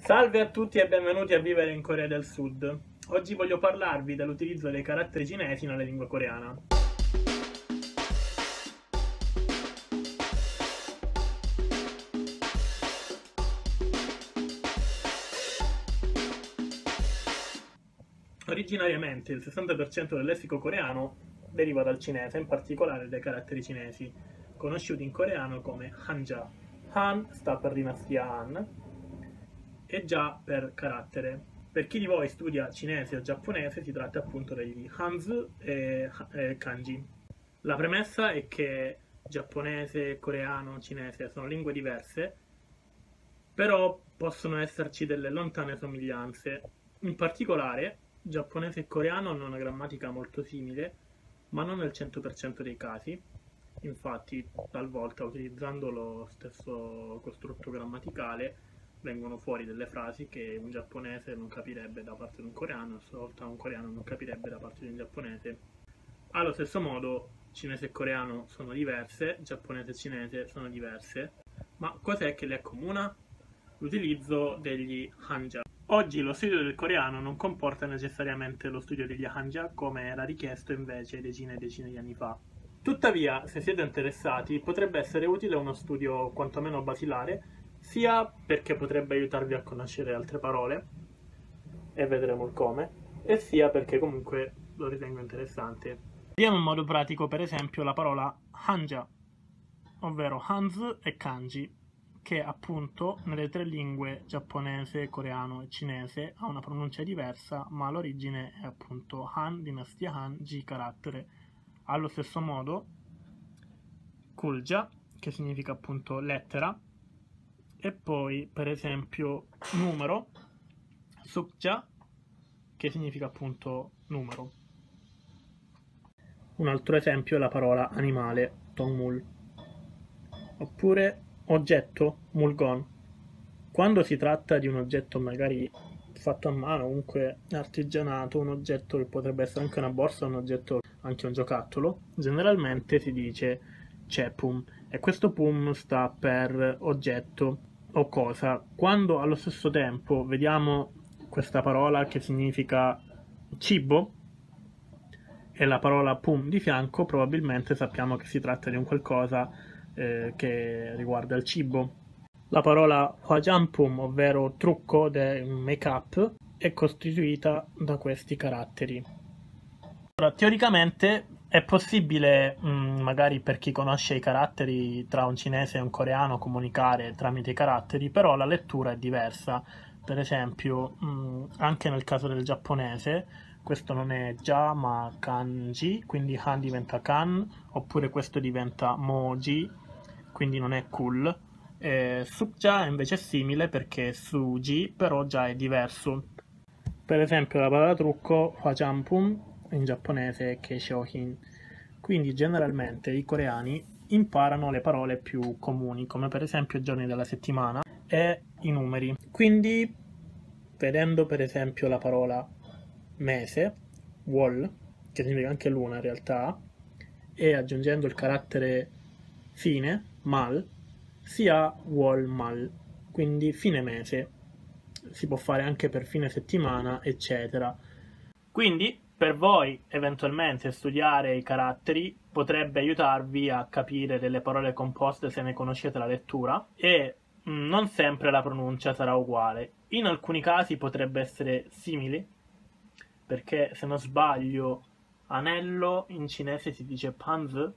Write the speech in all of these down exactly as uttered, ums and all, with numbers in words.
Salve a tutti e benvenuti a Vivere in Corea del Sud. Oggi voglio parlarvi dell'utilizzo dei caratteri cinesi nella lingua coreana. Originariamente il sessanta per cento del lessico coreano deriva dal cinese, in particolare dai caratteri cinesi, conosciuti in coreano come hanja. Han sta per dinastia Han e Ja per carattere. Per chi di voi studia cinese o giapponese si tratta appunto degli Hanzi e, e Kanji. La premessa è che giapponese, coreano, cinese sono lingue diverse, però possono esserci delle lontane somiglianze. In particolare, giapponese e coreano hanno una grammatica molto simile, ma non nel cento per cento dei casi. Infatti, talvolta utilizzando lo stesso costrutto grammaticale vengono fuori delle frasi che un giapponese non capirebbe da parte di un coreano, e a sua volta un coreano non capirebbe da parte di un giapponese. Allo stesso modo, cinese e coreano sono diverse, giapponese e cinese sono diverse, ma cos'è che le accomuna? L'utilizzo degli hanja. Oggi lo studio del coreano non comporta necessariamente lo studio degli hanja come era richiesto invece decine e decine di anni fa. Tuttavia, se siete interessati, potrebbe essere utile uno studio quantomeno basilare, sia perché potrebbe aiutarvi a conoscere altre parole, e vedremo il come, e sia perché comunque lo ritengo interessante. Vediamo in modo pratico, per esempio, la parola hanja, ovvero Hanzi e Kanji, che appunto nelle tre lingue giapponese, coreano e cinese ha una pronuncia diversa, ma l'origine è appunto Han, dinastia Han, Ji, carattere. Allo stesso modo, Kulja, che significa appunto lettera, e poi per esempio numero, Sukja, che significa appunto numero. Un altro esempio è la parola animale, Tongmul, oppure oggetto, Mulgon. Quando si tratta di un oggetto magari fatto a mano, comunque artigianato, un oggetto che potrebbe essere anche una borsa, un oggetto anche un giocattolo, generalmente si dice chepum, e questo pum sta per oggetto o cosa. Quando allo stesso tempo vediamo questa parola che significa cibo e la parola pum di fianco, probabilmente sappiamo che si tratta di un qualcosa eh, che riguarda il cibo. La parola hwajampum, ovvero trucco del make-up, è costituita da questi caratteri. Ora, teoricamente è possibile, mh, magari per chi conosce i caratteri tra un cinese e un coreano, comunicare tramite i caratteri, però la lettura è diversa. Per esempio, mh, anche nel caso del giapponese, questo non è ja ma kanji, quindi han diventa kan, oppure questo diventa moji, quindi non è cool. Eh, sukja invece è simile perché suji, però già è diverso. Per esempio la parola trucco, hwajampum, in giapponese è keishohin. Quindi generalmente i coreani imparano le parole più comuni, come per esempio i giorni della settimana e i numeri. Quindi, vedendo per esempio la parola mese, wol, che significa anche luna in realtà, e aggiungendo il carattere fine, mal, si ha wol mal, quindi fine mese. Si può fare anche per fine settimana, eccetera. Quindi, per voi, eventualmente, studiare i caratteri potrebbe aiutarvi a capire delle parole composte se ne conoscete la lettura, e mh, non sempre la pronuncia sarà uguale. In alcuni casi potrebbe essere simile, perché se non sbaglio anello in cinese si dice panzi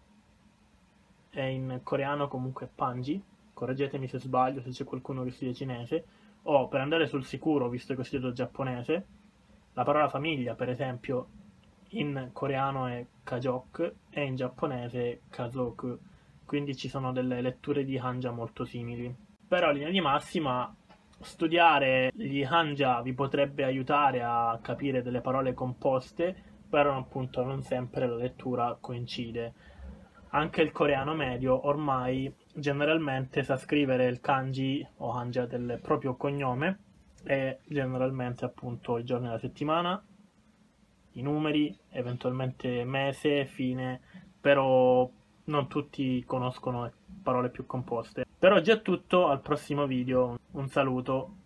e in coreano comunque panji. Correggetemi se sbaglio, se c'è qualcuno che studia cinese. O, per andare sul sicuro, visto che ho studiato giapponese, la parola famiglia, per esempio, in coreano è kajok e in giapponese kazok, quindi ci sono delle letture di hanja molto simili. Però in linea di massima, studiare gli hanja vi potrebbe aiutare a capire delle parole composte, però appunto non sempre la lettura coincide. Anche il coreano medio ormai generalmente sa scrivere il kanji o hanja del proprio cognome, e generalmente appunto i giorni della settimana, i numeri, eventualmente mese, fine, però non tutti conoscono parole più composte. Per oggi è tutto, al prossimo video, un saluto.